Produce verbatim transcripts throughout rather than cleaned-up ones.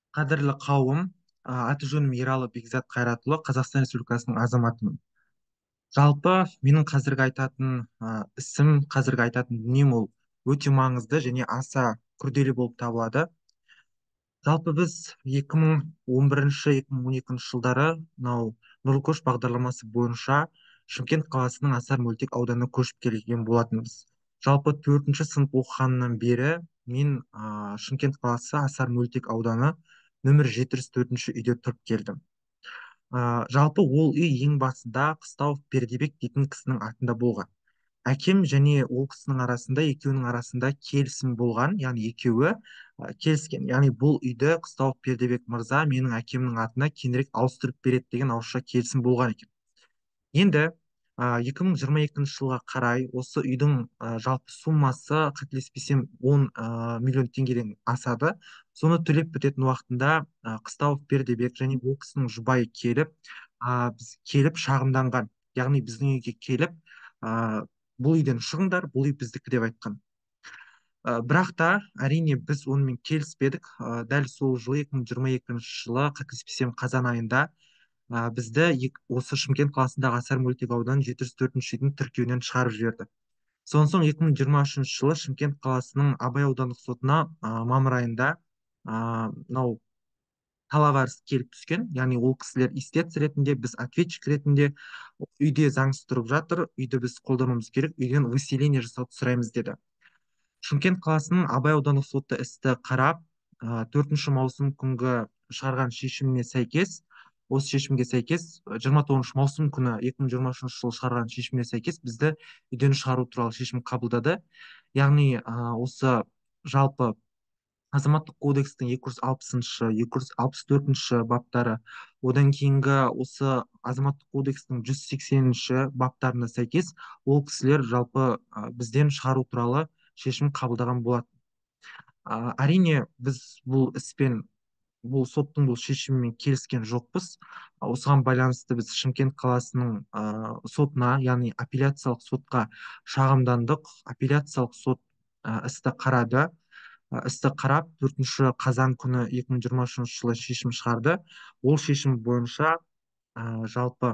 Қадірлі қауым, а, аты жөнім Ералы Бекзат Қайратұлы, Қазақстан Республикасының азаматымын. Жалпы менің қазіргі айтатын а, ісім, қазіргі айтатын дүнием ол өте маңызды және аса күрделі болып табылады. Жалпы біз екі мың он бірінші екі мың он екінші жылдары мынау нұрлы көш бағдарламасы бойынша Шымкент қаласының Асар мөлтек ауданына көшіп келген болатынбыз. Жалпы төртінші сынып оқығаннан бері мен а, Шымкент қаласы Асар мөлтек ауданы нөмір жеті жүз төртінші үйде тұрып келдім. А, жалпы ол үй ең басында Қыстауов Пердебек дейтін кісінің атында болған. Әкем және ол кісінің арасында, екеуінің арасында келісім болған, яғни екеуі а, келіскен. Яғни бұл үйді Қыстауов Пердебек мырза менің әкемнің атына кейінірек ауыстырып береді деген ауызша келісім болған екен. Енді а, екі мың жиырма екінші жылға қарай осы үйдің а, жалпы суммасы қателеспесем он а, миллион теңгеден асады. Соны төлеп бітетін уақытында а, Қыстауов Бердібек және ол кісінің жұбайы келіп а, біз келіп шағымданған. Яғни біздің үйге келіп а, бұл үйден шығыңдар, бұл үй біздікі деп айтқан. А, бірақ та әрине біз онымен келіспедік. А, дәл сол жылы екі мың жиырма екінші жылы қателеспесем қазан айында а, бізді ек- осы Шымкент қаласындағы Асар мөлтек ауданының жеті жүз төртінші үйдің тіркеуінен шығарып жіберді. Сонан соң екі мың жиырма үшінші жылы Шымкент қаласының Абай аудандық сотына а, мамыр айында а, мынау талап арыз келіп түскен. Яғни ол кісілер истец ретінде, біз ответчик ретінде үйде заңсыз тұрып жатыр, үйді біз қолдануымыз керек, үйден выселение жасауды сұраймыз деді. Шымкент қаласының Абай аудандық соты істі қарап, а, төртінші маусым күнгі шығарған шешіміне сәйкес, осы шешімге сәйкес, а, жиырма тоғызыншы маусым күні екі мың жиырма үшінші жылы шығарған шешіміне сәйкес бізді үйден шығару туралы шешім қабылдады. Яғни а, осы жалпы азаматтық кодекстің екі жүз алпысыншы, екі жүз алпыс төртінші баптары, одан кейінгі осы азаматтық кодекстің жүз сексенінші баптарына сәйкес ол кісілер жалпы а, бізден шығару туралы шешім қабылдаған болатын. А, әрине біз бұл іспен, бұл соттың бұл шешімімен келіскен жоқпыз. А, осыған байланысты біз Шымкент қаласының а, сотына, яғни апелляциялық сотқа шағымдандық. Апелляциялық сот а, істі қарады. А, істі қарап, төртінші қазан күні екі мың жиырма үшінші жылы шешім шығарды. Ол шешім бойынша а, жалпы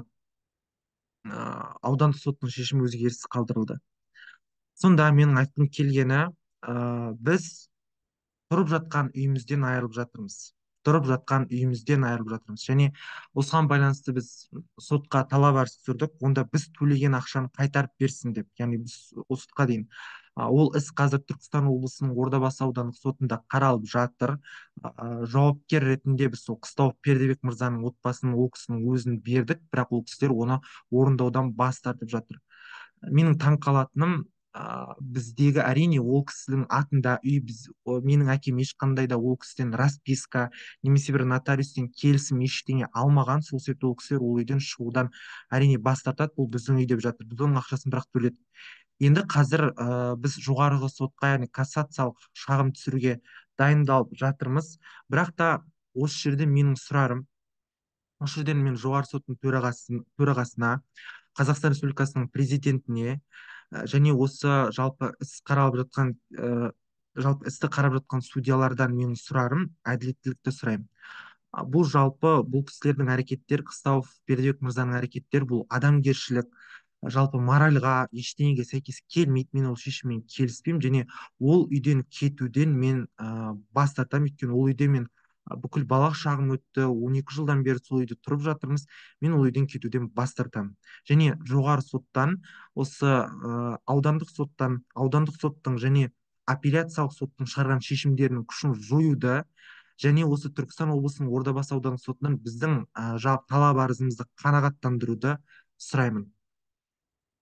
а, аудандық соттың шешімі өзгеріссіз қалдырылды. Сонда менің айтқым келгені, а, біз тұрып жатқан үйімізден айырылып жатырмыз. Тұрып жатқан үйімізден айырылып жатырмыз. Және осыған байланысты біз сотқа талап арыз түсірдік. Онда біз төлеген ақшаны қайтарып берсін деп. Яғни біз осы сотқа дейін. А, Ол іс қазір Түркістан облысының Ордабасы аудандық сотында қаралып жатыр. А, Жауапкер ретінде біз сол Қыстауов Пердебек мырзаның отбасының ол кісінің өзін бердік, бірақ ол кісілер оны орындаудан бас тартып жатыр. Менің таң қалатыным, а, біздегі әрине ол кісінің атында үй, біз о, менің әкем ешқандай да ол кісіден расписка немесе бір нотариустен келісім ештеңе алмаған. Сол себепті ол кісілер ол үйден шығудан әрине бас тартады. Бұл біздің үй деп жатыр, біз оның ақшасын бірақ төледік. Енді қазір ә, біз жоғарғы сотқа, яғни кассациялық шағым түсіруге дайындалып жатырмыз. Бірақ та осы жерде менің сұрарым, осы жерден мен жоғары соттың төрағасын, төрағасына, Қазақстан Республикасының президентіне ә, және осы жалпы іс қаралып жатқан ә, жалпы істі қарап жатқан судьялардан менің сұрарым, әділеттілікті сұраймын. А, Бұл жалпы бұл кісілердің әрекеттері, Қыстауов Бердібек мырзаның әрекеттері, бұл адамгершілік, жалпы моральға ештеңеге сәйкес келмейді. Мен ол шешіммен келіспеймін және ол үйден кетуден мен ә, бас тартамын. Өйткені ол үйде мен а, бүкіл балалық шағым өтті, он екі жылдан бері сол үйде тұрып жатырмыз. Мен ол үйден кетуден бас тартамын. Және жоғары соттан, осы ә, аудандық соттан, аудандық соттың және апелляциялық соттың шығарған шешімдерінің күшін жоюды, және осы Түркістан облысының Ордабасы аудандық сотынан біздің ә, жа- талап арызымызды қанағаттандыруды сұраймын.